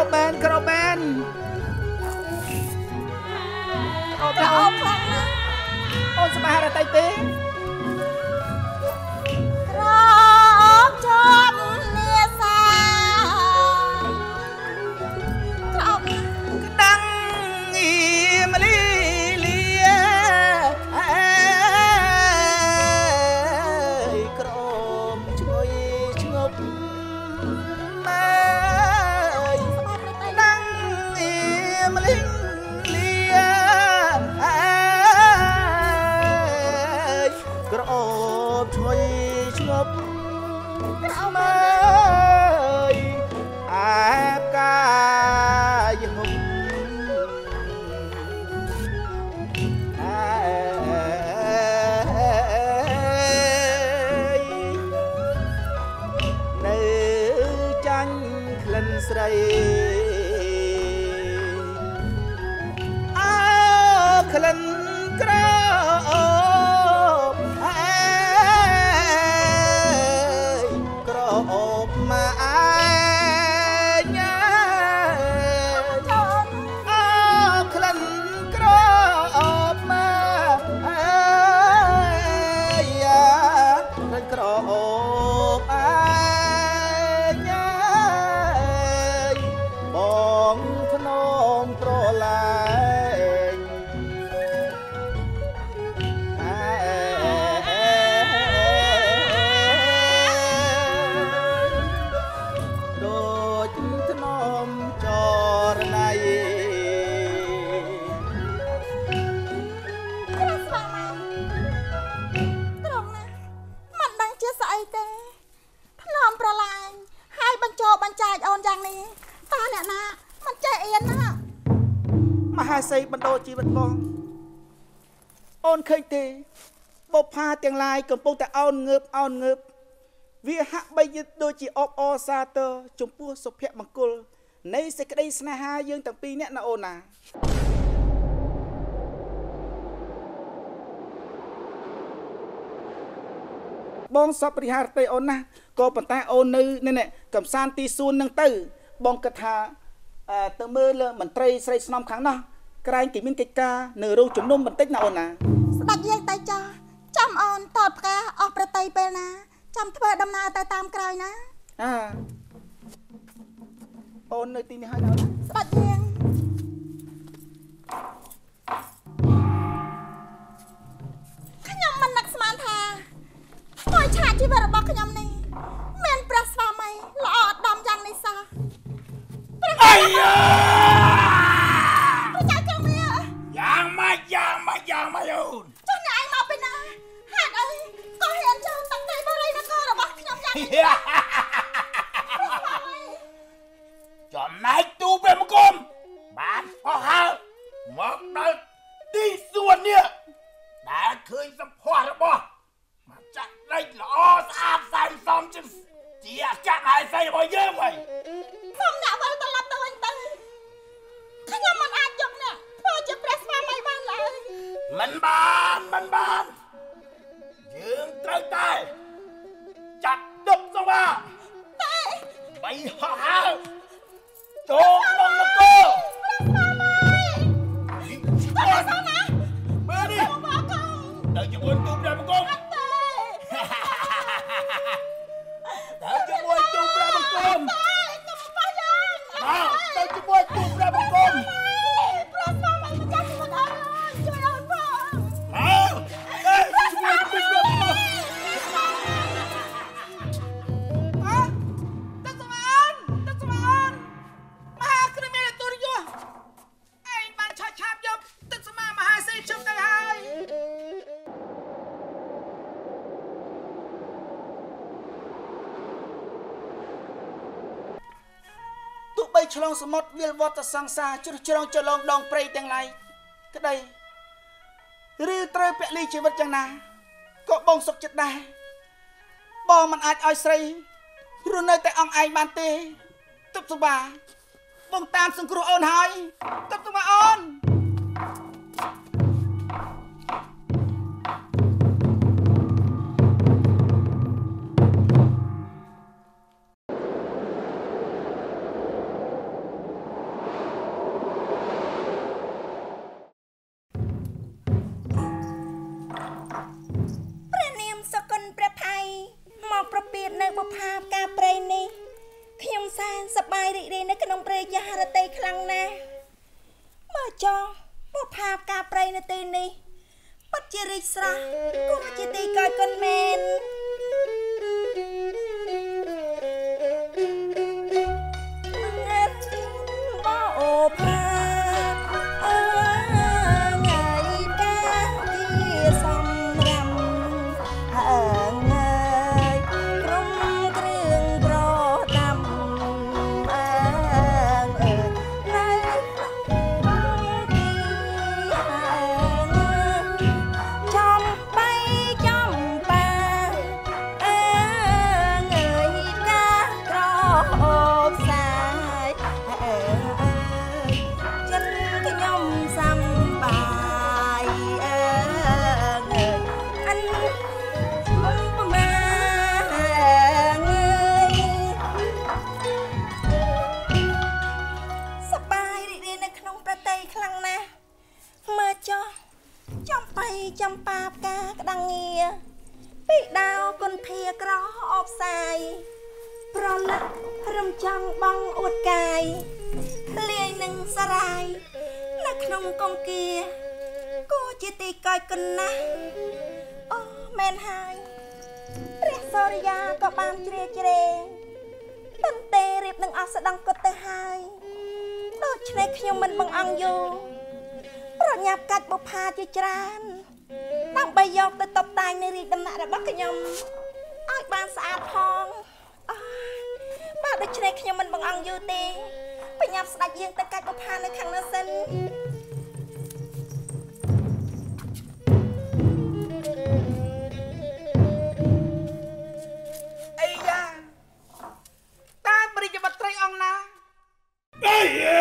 បែនក្របែនអូប្រអូនខ្លាំងណាស់អូនសប្បាយរត់ទៅទេក្រអូបចំលាសាក្រអូបក្តាំងអ៊ីមលីលីអើយក្រអូបឈ្ងុយឈ្ងប់ម៉ែក្តាំងអ៊ីមលីលីអើយក្រអូបឈ្ងុយឈ្ងប់ក្រអូបអើយអាកាយហុំអើយនៅចាញ់ក្លិនស្រីអើក្លិនក្រអូបអើយក្រអូបមកអើយញ៉ាអើក្លិនក្រអូបមកអើយក្លិនក្រអូបអើយញ៉ាបងធ្នមប្រឡាញដូចធ្នមចរណៃក្រស្វាមីត្រង់ណាមិនដឹងជាស្អីទេធ្នមប្រឡាញហើយបញ្ចោបញ្ចាចអូនយ៉ាងនេះតើអ្នកណាមិនចេះអៀនណាមហាសីបណ្ដោជីវិតបងអូនឃើញទេបុប្ផាទាំងឡាយកំពុងតែអោនងើបអោនងើបវាហាក់បីដូចជាអបអរសាទរចំពោះសុភមង្គលនៃសេចក្តីស្នេហាយើងទាំងពីរនាក់ណាអូនណាបងសពរិហារទេអូនណាក៏ប៉ុន្តែអូននៅនេះកំសាន្តទីសួននឹងទៅបងគិតថាទៅមើលមន្ត្រីស្រីស្នំខាងនោះក្រែងគេមានកិច្ចការនៅរោងជំនុំបន្តិចណាអូនណាស្ដេចយាយតៃចាចាំអូនតតផ្កាអស់ប្រតិពេលណាចាំធ្វើដំណើរទៅតាមក្រោយណាអើអូននៅទីនេះហើយណាស្ដេចយាយខ្ញុំមិននឹកស្មានថាមួយឆាកជីវិតរបស់ខ្ញុំនេះមានព្រះស្វាមីល្អឧត្តមយ៉ាងនេះសោះអាយ៉ាព្រះចៅក្រមៀយ៉ាងម៉េចយ៉ាងម៉េចយ៉ាងម៉េចអូនចុះអ្នកឯងមកពីណាហេតុអីក៏ហ៊ានចូលទឹកដីបរិយានគររបស់ខ្ញុំយ៉ាងនេះចំណែកទូព្រះមង្គមបានអស់ហើយមកដល់ទីសួននេះដែលឃើញសម្ផស្សរបស់មកចាក់ដេកល្អស្អាតសែនសមជាជាអគ្គមហេសីរបស់យើងហើយខ្ញុំអ្នកវិលត្រឡប់ទៅវិញទៅខ្ញុំមិនអាចយកអ្នកធ្វើជាព្រះស្វាមីបានឡើយមិនបានមិនបានយើងត្រូវតែចាត់ទុកសង្វាតែបីហោះហើយចូលក្នុងនគរព្រះស្វាមីមើលនេះទៅជាមួយទូព្រះមង្គមទៅជាមួយទូព្រះមង្គមមកទៅជាមួយទូព្រះមង្គមព្រះស្វាមីម្ចាស់ជីវិតអូនជួយអូនផងមកទៅជាមួយទូព្រះមង្គមអើទឹកស្វាអូនទឹកស្វាអូនមហាគ្រីមានទូរយោឯងបានឆាប់ឆាប់យកទឹកស្វាមហាសីខ្ញុំទៅហើយទោះបីឆ្លងសមុទ្រវាលវត្តសង្សារជ្រោះជ្រងចលងដងព្រៃទាំងឡាយក្តីឬត្រូវពលីជីវិតយ៉ាងណាក៏បងសុខចិត្តដែរបងមិនអាចឲ្យស្រីរស់នៅតែអង្គឯងបានទេទុបសុបាបងតាមសង្គ្រោះអូនហើយទុបសុបាអូនសប្បាយរីករាយនៅក្នុងព្រៃយ៉ារតីខ្លាំងណាស់មើលចោបុផាផ្កាព្រៃនៅទីនេះពិតជារីកស្រស់គួរជាទីកោយកុនមែនអូផាអើថ្ងៃកាជាសម្រាប់អើងើយក្រុមគ្រឿងប្រដាំអើងអើនៅទីអើងចំបៃចំបាអើងើយកាក្រអូបសាយអើខ្ញុំសំបាយអើងអញបំមាងសបាយរីករាយនៅក្នុងប្រទេសខ្លាំងណាស់មើលចុះចំបៃចំប៉ាផ្កាក្តាំងងារពីដាវគុនធាក្រអបសាយប្រលឹករំចង់បងអួតកាយលាយនឹងសារាយនៅក្នុងកងគាគួរជាទីកោយកុនណាស់អូមែនហើយព្រះសូរិយាក៏បានជ្រាជ្រែងតន្ទេរៀបនឹងអស់ស្ដង់គត់ទៅហើយដូច្នេះខ្ញុំមិនបង្អង់យូរប្រញាប់កាច់បុផាជាច្រើនដើម្បីយកទៅតុបតែងនៅរាជដំណាក់របស់ខ្ញុំឲ្យបានស្អាតផងអើបាទដូច្នេះខ្ញុំមិនបង្អង់យូរទេបញ្ញាប់ស្ដេចយើងទៅកាច់បុផានៅខាងនោះសិនអីយ៉ាតាបរិយាបត្រីអង្គណាអីយ៉ា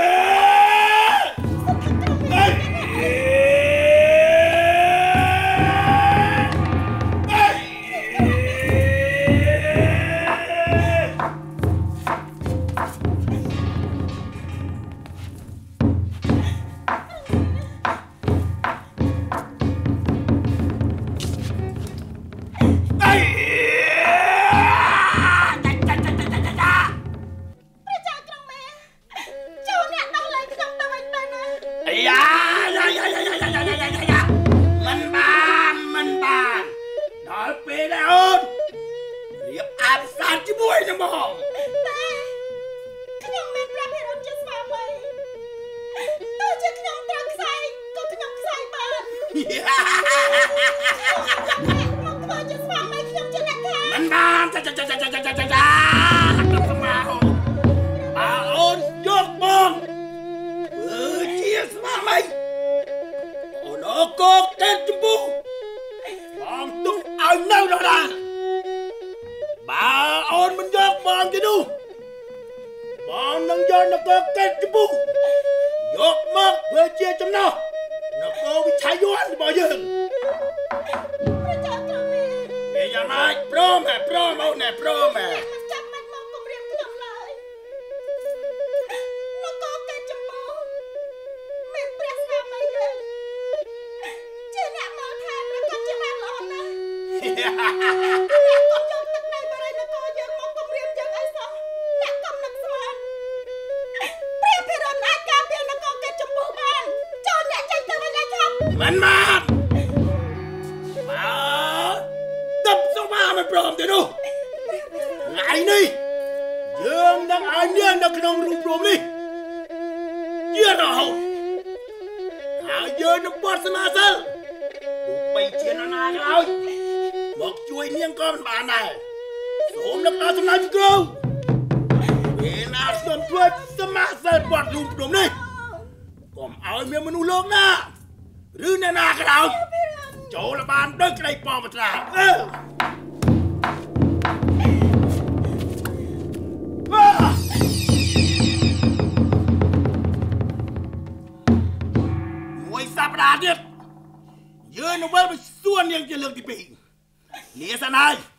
ยืนเอาไว้ไปส่วนยังจะเลือกที่ปีเลียสนาย